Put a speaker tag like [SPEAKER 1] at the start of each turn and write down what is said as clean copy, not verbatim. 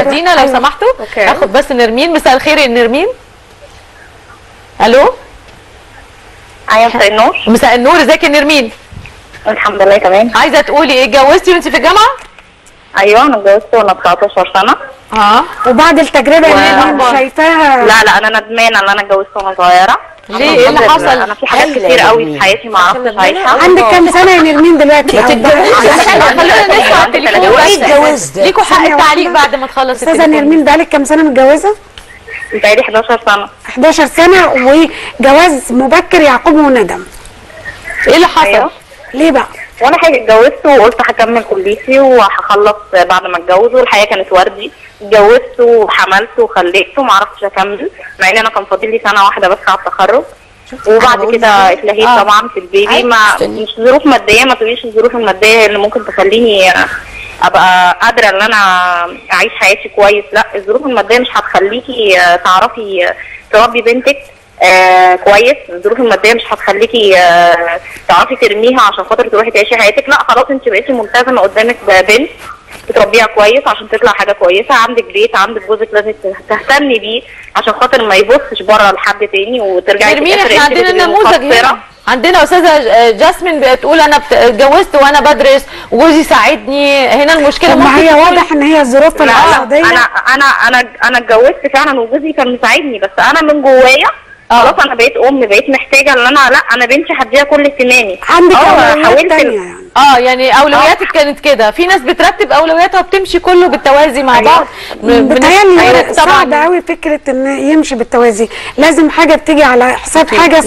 [SPEAKER 1] دينا لو سمحتوا. اخد بس نرمين. مساء الخير يا نرمين. الو.
[SPEAKER 2] ايوه مساء النور.
[SPEAKER 1] مساء النور، ازيك يا نرمين؟
[SPEAKER 2] الحمد لله تمام.
[SPEAKER 1] عايزه تقولي ايه، اتجوزتي وانت في الجامعه؟
[SPEAKER 2] ايوه انا اتجوزت وانا 19 سنه.
[SPEAKER 3] وبعد التجربه اللي شايفاها
[SPEAKER 2] لا انا ندمانه ان انا اتجوزت وانا صغيره.
[SPEAKER 1] ليه؟ ايه اللي حصل؟
[SPEAKER 2] انا في حاجات كتير قوي في حياتي ما عرفتش اعيشها.
[SPEAKER 3] عندك كام سنه يا نرمين دلوقتي؟
[SPEAKER 1] خلينا نسمع التليفون.
[SPEAKER 4] اتجوزت
[SPEAKER 1] ليكوا حق التعليق بعد ما تخلص التليفون.
[SPEAKER 3] استاذه نرمين بقالك كام سنه متجوزه؟
[SPEAKER 2] بقالي 11 سنه.
[SPEAKER 3] 11 سنه وجواز مبكر يعقبه ندم.
[SPEAKER 1] ايه اللي حصل؟
[SPEAKER 2] أيوة.
[SPEAKER 3] ليه بقى؟
[SPEAKER 2] وانا حاجه اتجوزت وقلت هكمل كليتي وهخلص بعد ما اتجوز، والحياه كانت وردي. اتجوزت وحملت وخلفت وما عرفتش اكمل، مع ان انا كان فاضل لي سنه واحده بس على التخرج. وبعد كده اتلهيت طبعا في البيبي. مش ظروف ماديه، ما تقوليش الظروف الماديه اللي ممكن تخليني ابقى قادره ان انا اعيش حياتي كويس. لا، الظروف الماديه مش هتخليكي تعرفي تربي بنتك كويس. الظروف الماديه مش هتخليكي تعرفي ترميها عشان خاطر تروحي تعيشي حياتك. لا خلاص، انت بقيتي ملتزمه قدامك بنت بتربيها كويس عشان تطلع حاجه كويسه. عندك بيت، عندك جوزك لازم تهتمي بيه عشان خاطر ما يبصش بره لحد تاني وترجعي
[SPEAKER 1] نرمين. احنا عندنا نموذج هنا، عندنا استاذه جاسمين بتقول انا اتجوزت وانا بدرس وجوزي ساعدني. هنا المشكله
[SPEAKER 3] ما هي واضح ان هي الظروف الاقتصاديه.
[SPEAKER 2] انا اتجوزت فعلا وجوزي كان مساعدني، بس انا من جوايا خلاص انا بقيت بقيت محتاجه ان انا بنتي هديها كل اهتمامي.
[SPEAKER 3] عندك اولويات تانية يعني؟
[SPEAKER 1] يعني اولوياتك كانت كده. في ناس بترتب اولوياتها وبتمشي كله بالتوازي مع بعض.
[SPEAKER 3] بتهيألي صعب قوي فكره ان يمشي بالتوازي، لازم حاجه بتيجي على حساب حاجه.